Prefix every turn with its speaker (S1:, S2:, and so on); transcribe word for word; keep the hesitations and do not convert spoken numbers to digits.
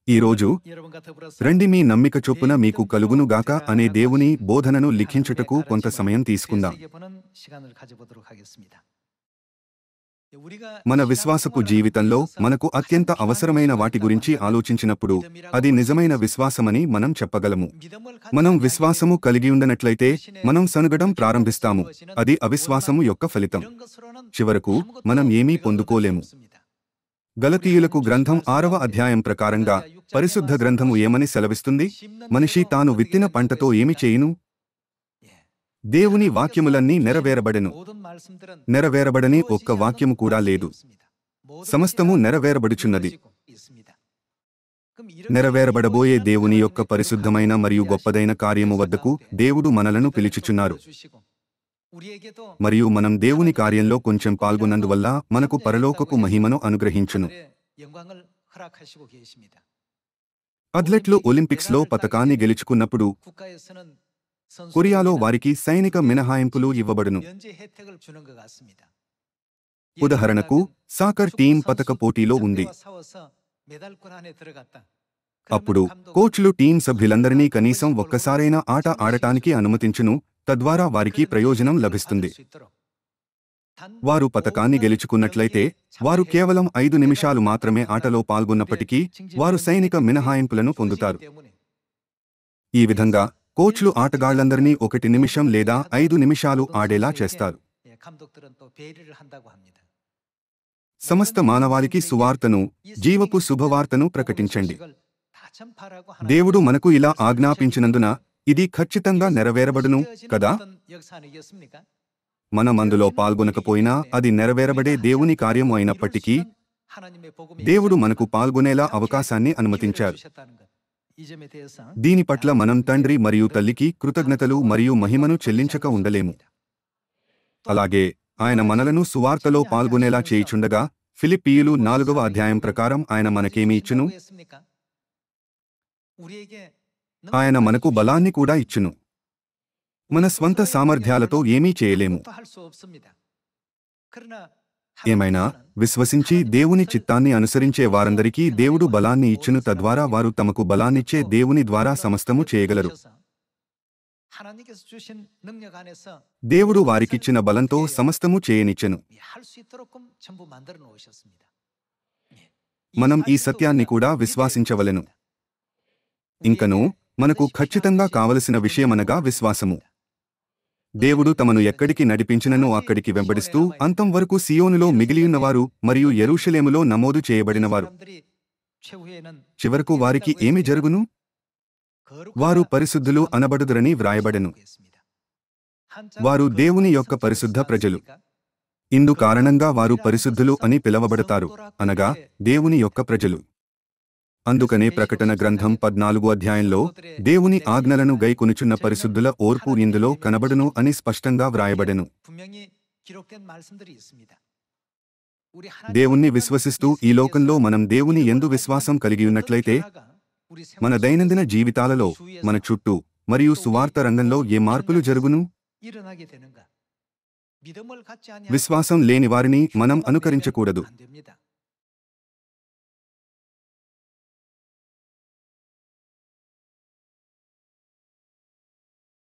S1: ఈరోజు రండి మీ నమ్మిక చొప్పున మీకు కలుగునుగాక అనే దేవుని బోధనను లిఖించుటకు కొంత సమయం తీసుకుందాం. మన విశ్వాసపు జీవితంలో మనకు అత్యంత అవసరమైన వాటి గురించి ఆలోచించినప్పుడు అది నిజమైన విశ్వాసమని మనం చెప్పగలము. మనం విశ్వాసము కలిగి ఉండనట్లయితే మనం సనుగడం ప్రారంభిస్తాము. అది అవిశ్వాసము యొక్క ఫలితం. చివరకు మనం ఏమీ పొందుకోలేము. గలతీయులకు గ్రంథం ఆరవ అధ్యాయం ప్రకారంగా పరిశుద్ధ గ్రంథము ఏమని సెలవిస్తుంది? మనిషి తాను విత్తిన పంటతో ఏమి చేయును? దేవుని వాక్యములన్నీ నెరవేరబడెను. నెరవేరబడని ఒక్క వాక్యము కూడా లేదు. సమస్తము నెరవేరబడుచున్నది. నెరవేరబడబోయే దేవుని యొక్క పరిశుద్ధమైన మరియు గొప్పదైన కార్యము వద్దకు దేవుడు మనలను పిలుచుచున్నారు. మరియు మనం దేవుని కార్యంలో కొంచెం పాల్గొన్నందువల్ల మనకు పరలోకపు మహిమను అనుగ్రహించును. అథ్లెట్లు ఒలింపిక్స్ లో పతకాన్ని గెలుచుకున్నప్పుడు కొరియాలో వారికి సైనిక మినహాయింపులు ఇవ్వబడును. ఉదాహరణకు సాకర్ టీం పతక పోటీలో ఉంది. అప్పుడు కోచ్లు టీం సభ్యులందరినీ కనీసం ఒక్కసారైనా ఆట ఆడటానికి అనుమతించును. తద్వారా వారికి ప్రయోజనం లభిస్తుంది. వారు పతకాన్ని గెలుచుకున్నట్లయితే వారు కేవలం ఐదు నిమిషాలు మాత్రమే ఆటలో పాల్గొన్నప్పటికీ వారు సైనిక మినహాయింపులను పొందుతారు. ఈ విధంగా కోచ్లు ఆటగాళ్లందరినీ ఒకటి నిమిషం లేదా ఐదు నిమిషాలు ఆడేలా చేస్తారు. సమస్త మానవాళికి సువార్తను, జీవపు శుభవార్తను ప్రకటించండి. దేవుడు మనకు ఇలా ఆజ్ఞాపించినందున ఇది ఖచ్చితంగా నెరవేరబడును కదా? మనం అందులో పాల్గొనకపోయినా అది నెరవేరబడే దేవుని కార్యము అయినప్పటికీ దేవుడు మనకు పాల్గొనేలా అవకాశాన్ని అనుమతించారు. దీని పట్ల మనం తండ్రి మరియు తల్లికి కృతజ్ఞతలు మరియు మహిమను చెల్లించక ఉండలేము. అలాగే ఆయన మనలను సువార్తలో పాల్గొనేలా చేయుచుండగా ఫిలిప్పీయులు నాలుగవ అధ్యాయం ప్రకారం ఆయన మనకేమి ఇచ్చును? ఆయన మనకు బలాన్ని కూడా ఇచ్చును. మన స్వంత సామర్థ్యాలతో ఏమీ చేయలేము. ఏమైనా విశ్వసించి దేవుని చిత్తాన్ని అనుసరించే వారందరికీ దేవుడు బలాన్ని ఇచ్చును. తద్వారా వారు తమకు బలాన్నిచ్చే దేవుని ద్వారా సమస్తము చేయగలరు. దేవుడు వారికిచ్చిన బలంతో సమస్తము చేయనిచ్చెను. మనం ఈ సత్యాన్ని కూడా విశ్వాసించవలెను. ఇంకనూ మనకు ఖచ్చితంగా కావలసిన విషయమనగా విశ్వాసము. దేవుడు తమను ఎక్కడికి నడిపించిననో అక్కడికి వెంబడిస్తూ అంతం వరకు సియోనులో మిగిలియున్నవారు మరియు యెరూషలేములో నమోదు చేయబడినవారు. చివరకు వారికి ఏమి జరుగును? వారు పరిశుద్ధులు అనబడుదురని వ్రాయబడెను. వారు దేవుని యొక్క పరిశుద్ధ ప్రజలు. ఇందు కారణంగా వారు పరిశుద్ధులు అని పిలవబడతారు, అనగా దేవుని యొక్క ప్రజలు. అందుకనే ప్రకటన గ్రంథం పద్నాలుగు అధ్యాయంలో దేవుని ఆజ్ఞలను గైకొనుచున్న పరిశుద్ధుల ఓర్పు ఇందులో కనబడును అని స్పష్టంగా వ్రాయబడెను. దేవుణ్ణి విశ్వసిస్తూ ఈ లోకంలో మనం దేవుని యందు విశ్వాసం కలిగియున్నట్లయితే మన దైనందిన జీవితాలలో, మన చుట్టూ మరియు సువార్త రంగంలో ఏ మార్పులు జరుగును? విశ్వాసం లేని వారిని మనం అనుకరించకూడదు.